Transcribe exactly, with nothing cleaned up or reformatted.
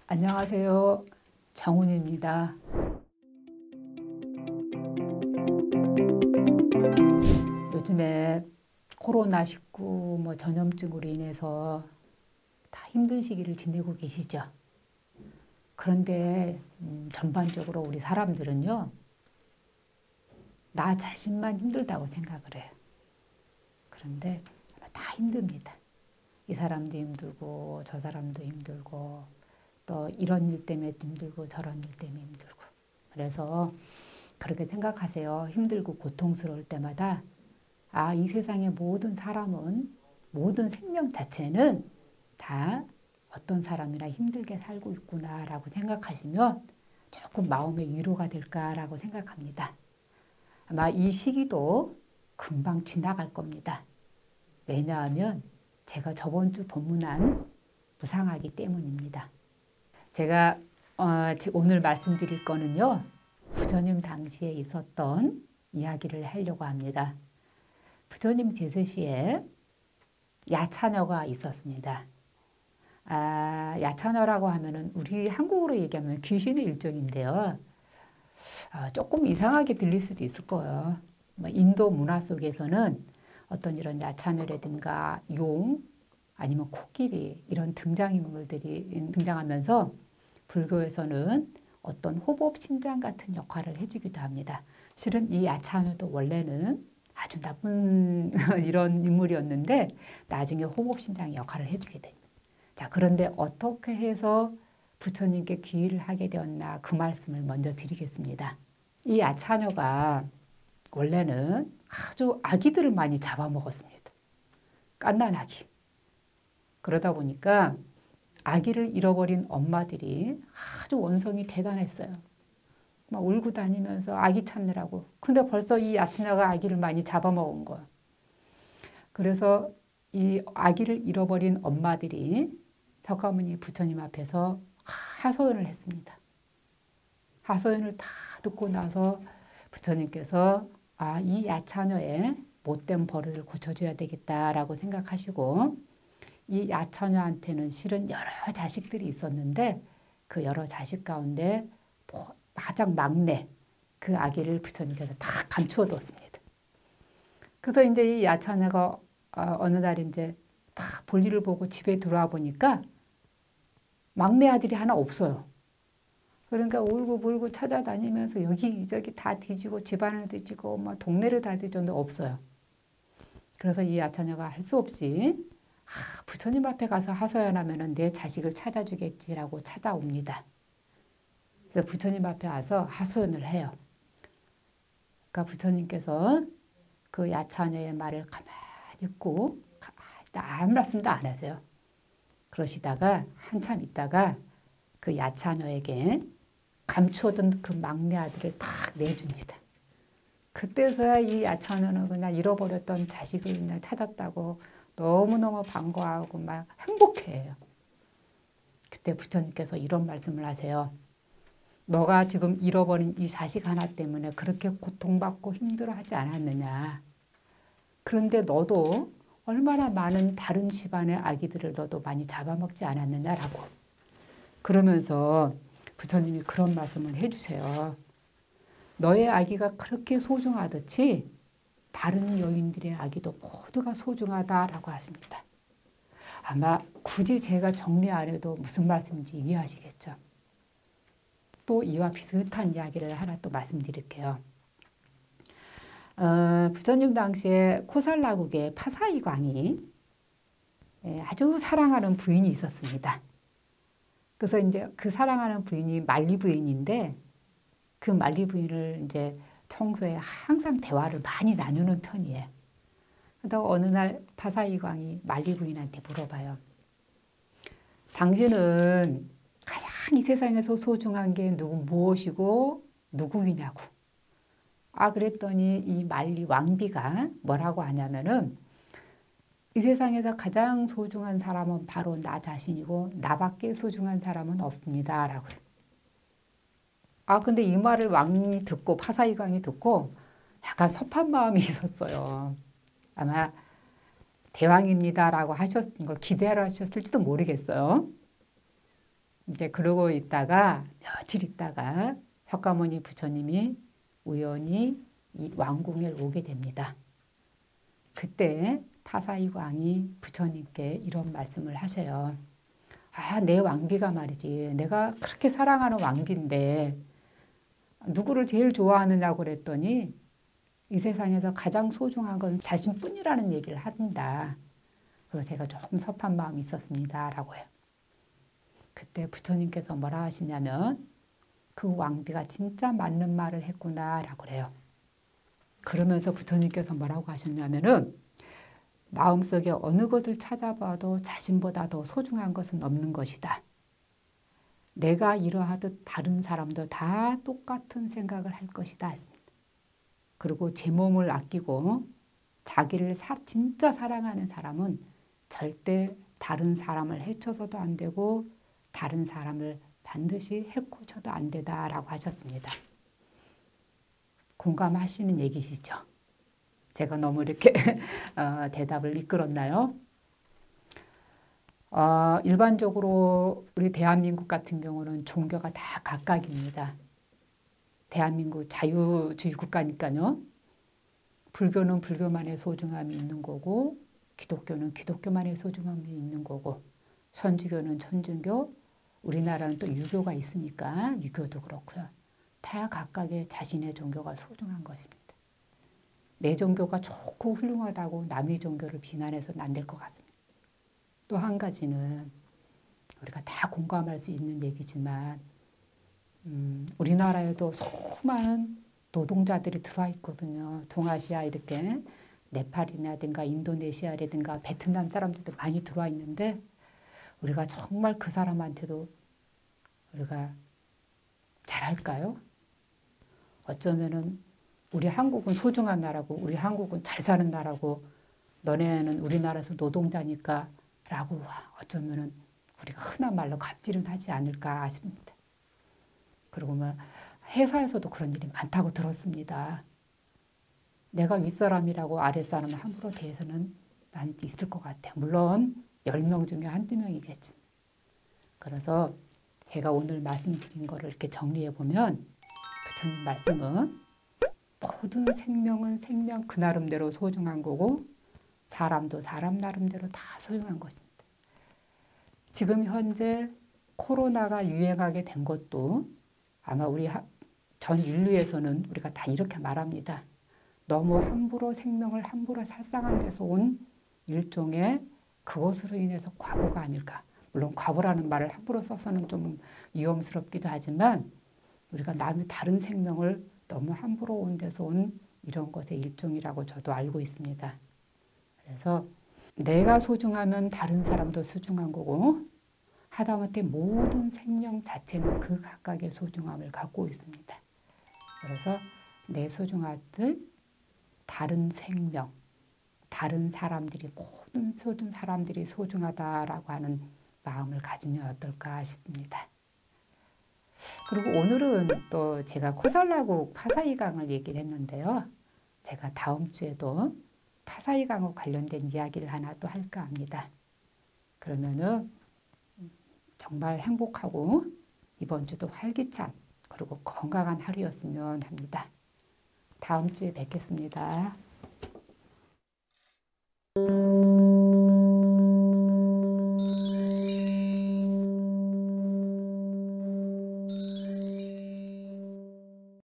안녕하세요. 정훈입니다. 요즘에 코로나 십구 뭐 전염증으로 인해서 다 힘든 시기를 지내고 계시죠. 그런데 음, 전반적으로 우리 사람들은요, 나 자신만 힘들다고 생각을 해요. 그런데 다 힘듭니다. 이 사람도 힘들고 저 사람도 힘들고 또 이런 일 때문에 힘들고 저런 일 때문에 힘들고. 그래서 그렇게 생각하세요. 힘들고 고통스러울 때마다 아, 이 세상의 모든 사람은, 모든 생명 자체는 다 어떤 사람이나 힘들게 살고 있구나라고 생각하시면 조금 마음의 위로가 될까라고 생각합니다. 아마 이 시기도 금방 지나갈 겁니다. 왜냐하면 제가 저번 주 법문한 무상하기 때문입니다. 제가 어, 오늘 말씀드릴 거는요, 부처님 당시에 있었던 이야기를 하려고 합니다. 부처님 제세시에 야차녀가 있었습니다. 아, 야차녀라고 하면은 우리 한국어로 얘기하면 귀신의 일종인데요. 아, 조금 이상하게 들릴 수도 있을 거예요. 뭐 인도 문화 속에서는 어떤 이런 야차녀라든가 용 아니면 코끼리 이런 등장인물들이 등장하면서 불교에서는 어떤 호법신장 같은 역할을 해주기도 합니다. 실은 이 야차녀도 원래는 아주 나쁜 이런 인물이었는데 나중에 호법신장의 역할을 해주게 됩니다. 자, 그런데 어떻게 해서 부처님께 귀의를 하게 되었나 그 말씀을 먼저 드리겠습니다. 이 야차녀가 원래는 아주 아기들을 많이 잡아먹었습니다. 갓난아기. 그러다 보니까 아기를 잃어버린 엄마들이 아주 원성이 대단했어요. 막 울고 다니면서 아기 찾느라고. 근데 벌써 이 야차녀가 아기를 많이 잡아먹은 거야. 그래서 이 아기를 잃어버린 엄마들이 석가모니 부처님 앞에서 하소연을 했습니다. 하소연을 다 듣고 나서 부처님께서 아, 이 야차녀의 못된 버릇을 고쳐줘야 되겠다라고 생각하시고 이 야차녀한테는 실은 여러 자식들이 있었는데 그 여러 자식 가운데 가장 막내 그 아기를 부처님께서 다 감추어 뒀습니다. 그래서 이제 이 야차녀가 어느 날 이제 다 볼일을 보고 집에 들어와 보니까 막내 아들이 하나 없어요. 그러니까 울고 불고 찾아다니면서 여기저기 다 뒤지고 집안을 뒤지고 뭐 동네를 다 뒤졌는데 없어요. 그래서 이 야차녀가 할 수 없이 아, 부처님 앞에 가서 하소연하면 내 자식을 찾아주겠지라고 찾아옵니다. 그래서 부처님 앞에 와서 하소연을 해요. 그러니까 부처님께서 그 야차녀의 말을 가만히 듣고 아무 말씀도 안 하세요. 그러시다가 한참 있다가 그 야차녀에게 감추어둔 그 막내 아들을 탁 내줍니다. 그때서야 이 야차녀는 그냥 잃어버렸던 자식을 그냥 찾았다고 너무너무 반가워하고 막 행복해해요. 그때 부처님께서 이런 말씀을 하세요. 너가 지금 잃어버린 이 자식 하나 때문에 그렇게 고통받고 힘들어하지 않았느냐. 그런데 너도 얼마나 많은 다른 집안의 아기들을 너도 많이 잡아먹지 않았느냐라고. 그러면서 부처님이 그런 말씀을 해주세요. 너의 아기가 그렇게 소중하듯이 다른 여인들의 아기도 모두가 소중하다라고 하십니다. 아마 굳이 제가 정리 안 해도 무슨 말씀인지 이해하시겠죠. 또 이와 비슷한 이야기를 하나 또 말씀드릴게요. 어, 부처님 당시에 코살라국의 파사이광이 아주 사랑하는 부인이 있었습니다. 그래서 이제 그 사랑하는 부인이 말리 부인인데 그 말리 부인을 이제 평소에 항상 대화를 많이 나누는 편이에요. 그러다가 어느 날 파사이광이 말리 부인한테 물어봐요. 당신은 가장 이 세상에서 소중한 게 누구 무엇이고 누구이냐고. 아, 그랬더니 이 말리 왕비가 뭐라고 하냐면은 이 세상에서 가장 소중한 사람은 바로 나 자신이고 나밖에 소중한 사람은 없습니다. 라고. 아, 근데 이 말을 왕이 듣고 파사이광이 듣고 약간 섭한 마음이 있었어요. 아마 대왕입니다라고 하셨던 걸 기대를 하셨을지도 모르겠어요. 이제 그러고 있다가 며칠 있다가 석가모니 부처님이 우연히 이 왕궁에 오게 됩니다. 그때 파사이 왕이 부처님께 이런 말씀을 하셔요. 아, 내 왕비가 말이지. 내가 그렇게 사랑하는 왕비인데 누구를 제일 좋아하느냐고 그랬더니 이 세상에서 가장 소중한 건 자신뿐이라는 얘기를 한다. 그래서 제가 조금 섭한 마음이 있었습니다. 라고 해요. 그때 부처님께서 뭐라 하시냐면 그 왕비가 진짜 맞는 말을 했구나 라고 그래요. 그러면서 부처님께서 뭐라고 하셨냐면은 마음속에 어느 것을 찾아봐도 자신보다 더 소중한 것은 없는 것이다. 내가 이러하듯 다른 사람도 다 똑같은 생각을 할 것이다. 그리고 제 몸을 아끼고 자기를 사, 진짜 사랑하는 사람은 절대 다른 사람을 해쳐서도 안 되고 다른 사람을 반드시 해코쳐도 안 되다라고 하셨습니다. 공감하시는 얘기시죠? 제가 너무 이렇게 어, 대답을 이끌었나요? 어, 일반적으로 우리 대한민국 같은 경우는 종교가 다 각각입니다. 대한민국 자유주의 국가니까요. 불교는 불교만의 소중함이 있는 거고 기독교는 기독교만의 소중함이 있는 거고 천주교는 천주교, 우리나라는 또 유교가 있으니까 유교도 그렇고요. 다 각각의 자신의 종교가 소중한 것입니다. 내 종교가 좋고 훌륭하다고 남의 종교를 비난해서는 안 될 것 같습니다. 또 한 가지는 우리가 다 공감할 수 있는 얘기지만 음, 우리나라에도 수많은 노동자들이 들어와 있거든요. 동아시아 이렇게 네팔이라든가 인도네시아라든가 베트남 사람들도 많이 들어와 있는데 우리가 정말 그 사람한테도 우리가 잘할까요? 어쩌면은 우리 한국은 소중한 나라고 우리 한국은 잘 사는 나라고 너네는 우리나라에서 노동자니까 라고 어쩌면은 우리가 흔한 말로 갑질은 하지 않을까 싶습니다. 그리고 뭐 회사에서도 그런 일이 많다고 들었습니다. 내가 윗사람이라고 아랫사람을 함부로 대해서는 나한테 있을 것 같아요. 물론 열 명 중에 한두 명이겠지. 그래서 제가 오늘 말씀드린 거를 이렇게 정리해 보면 부처님 말씀은 모든 생명은 생명 그 나름대로 소중한 거고 사람도 사람 나름대로 다 소중한 것입니다. 지금 현재 코로나가 유행하게 된 것도 아마 우리 전 인류에서는 우리가 다 이렇게 말합니다. 너무 함부로 생명을 함부로 살상한 데서 온 일종의 그것으로 인해서 과보가 아닐까. 물론 과보라는 말을 함부로 써서는 좀 위험스럽기도 하지만 우리가 남의 다른 생명을 너무 함부로 온 데서 온 이런 것의 일종이라고 저도 알고 있습니다. 그래서 내가 소중하면 다른 사람도 소중한 거고 하다못해 모든 생명 자체는 그 각각의 소중함을 갖고 있습니다. 그래서 내 소중하듯 다른 생명, 다른 사람들이 모든 소중 사람들이 소중하다라고 하는 마음을 가지면 어떨까 싶습니다. 그리고 오늘은 또 제가 코살라국 파사이강을 얘기를 했는데요. 제가 다음 주에도 파사이강과 관련된 이야기를 하나 또 할까 합니다. 그러면은 정말 행복하고 이번 주도 활기찬 그리고 건강한 하루였으면 합니다. 다음 주에 뵙겠습니다.